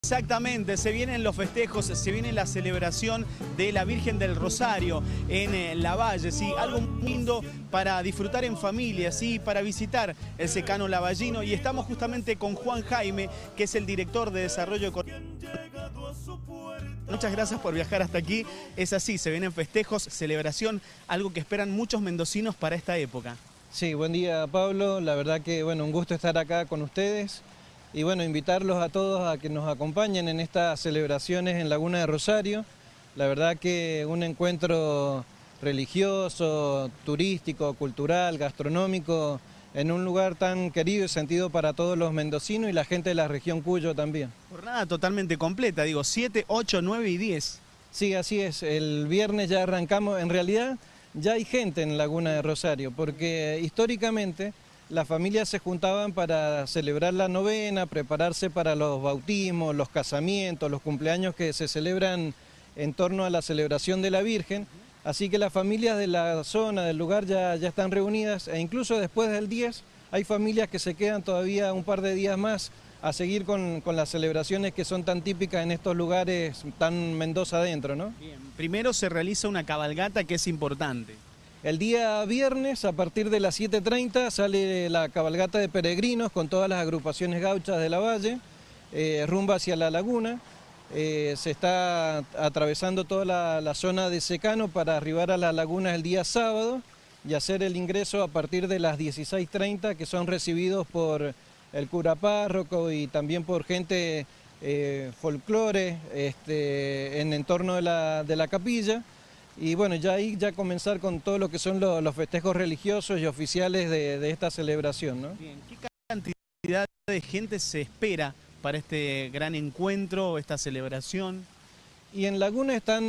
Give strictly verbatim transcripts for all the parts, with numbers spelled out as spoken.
Exactamente, se vienen los festejos, se viene la celebración de la Virgen del Rosario en eh, Lavalle, ¿sí? Algo muy lindo para disfrutar en familia, ¿sí? Para visitar el secano lavallino, y estamos justamente con Juan Jaime, que es el director de Desarrollo Económico. Muchas gracias por viajar hasta aquí. Es así, se vienen festejos, celebración, algo que esperan muchos mendocinos para esta época. Sí, buen día Pablo, la verdad que bueno, un gusto estar acá con ustedes. Y bueno, invitarlos a todos a que nos acompañen en estas celebraciones en Laguna de Rosario. La verdad que un encuentro religioso, turístico, cultural, gastronómico, en un lugar tan querido y sentido para todos los mendocinos y la gente de la región Cuyo también. Jornada totalmente completa, digo, siete, ocho, nueve y diez. Sí, así es. El viernes ya arrancamos. En realidad ya hay gente en Laguna de Rosario, porque históricamente las familias se juntaban para celebrar la novena, prepararse para los bautismos, los casamientos, los cumpleaños que se celebran en torno a la celebración de la Virgen. Así que las familias de la zona, del lugar, ya, ya están reunidas, e incluso después del diez hay familias que se quedan todavía un par de días más a seguir con, con las celebraciones que son tan típicas en estos lugares, tan Mendoza adentro, ¿no? Bien. Primero se realiza una cabalgata que es importante. El día viernes, a partir de las siete treinta, sale la cabalgata de peregrinos con todas las agrupaciones gauchas de Lavalle, eh, rumbo hacia la laguna. Eh, se está atravesando toda la, la zona de secano para arribar a la laguna el día sábado y hacer el ingreso a partir de las dieciséis treinta, que son recibidos por el cura párroco y también por gente eh, folclore este, en entorno de la, de la capilla. Y bueno, ya ahí ya comenzar con todo lo que son los, los festejos religiosos y oficiales de, de esta celebración, ¿no? Bien. ¿Qué cantidad de gente se espera para este gran encuentro, esta celebración? Y en Laguna están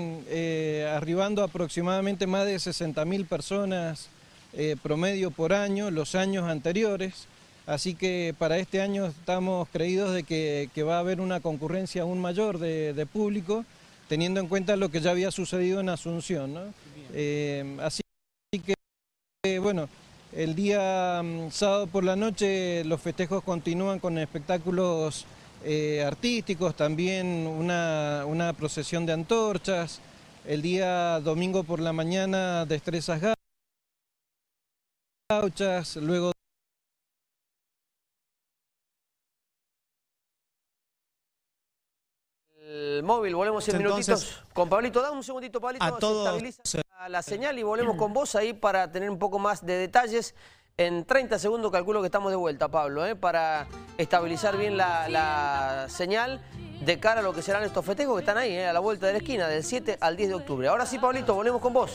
eh, arribando aproximadamente más de sesenta mil personas eh, promedio por año, los años anteriores. Así que para este año estamos creídos de que, que va a haber una concurrencia aún mayor de, de público, teniendo en cuenta lo que ya había sucedido en Asunción, ¿no? Eh, así que, eh, bueno, el día um, sábado por la noche los festejos continúan con espectáculos eh, artísticos, también una, una procesión de antorchas. El día domingo por la mañana destrezas gauchas, luego el móvil, volvemos en Entonces, minutitos con Pablito. Da un segundito, Pablito, a todos, se estabiliza la señal y volvemos con vos ahí para tener un poco más de detalles. En treinta segundos calculo que estamos de vuelta, Pablo, ¿eh? Para estabilizar bien la, la señal de cara a lo que serán estos festejos que están ahí, ¿eh? A la vuelta de la esquina, del siete al diez de octubre. Ahora sí, Pablito, volvemos con vos.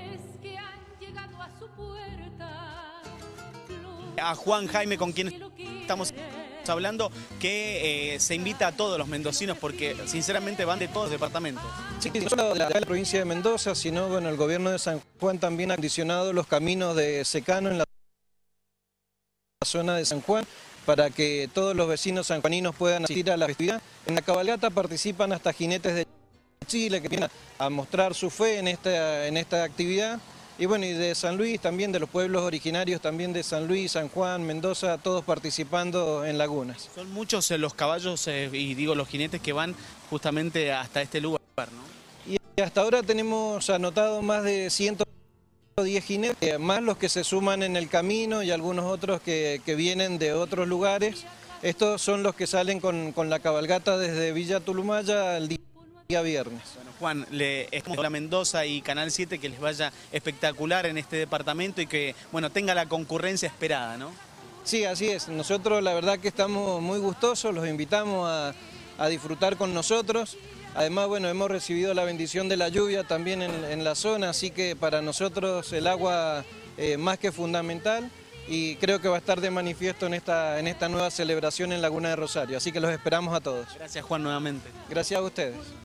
A Juan Jaime, con quien estamos hablando, que eh, se invita a todos los mendocinos porque sinceramente van de todos los departamentos. Sí, no solo de la, de la provincia de Mendoza, sino bueno, el gobierno de San Juan también ha acondicionado los caminos de secano en la zona de San Juan para que todos los vecinos sanjuaninos puedan asistir a la festividad. En la cabalgata participan hasta jinetes de Chile que vienen a mostrar su fe en esta, en esta actividad. Y bueno, y de San Luis también, de los pueblos originarios también de San Luis, San Juan, Mendoza, todos participando en lagunas. Son muchos eh, los caballos eh, y digo los jinetes que van justamente hasta este lugar, ¿no? Y hasta ahora tenemos anotado más de ciento diez jinetes, más los que se suman en el camino y algunos otros que, que vienen de otros lugares. Estos son los que salen con, con la cabalgata desde Villa Tulumaya el día viernes. Bueno, Juan, le esperamos a Mendoza y Canal siete que les vaya espectacular en este departamento y que, bueno, tenga la concurrencia esperada, ¿no? Sí, así es. Nosotros la verdad que estamos muy gustosos, los invitamos a, a disfrutar con nosotros. Además, bueno, hemos recibido la bendición de la lluvia también en, en la zona, así que para nosotros el agua eh, más que fundamental, y creo que va a estar de manifiesto en esta, en esta nueva celebración en Laguna de Rosario. Así que los esperamos a todos. Gracias, Juan, nuevamente. Gracias a ustedes.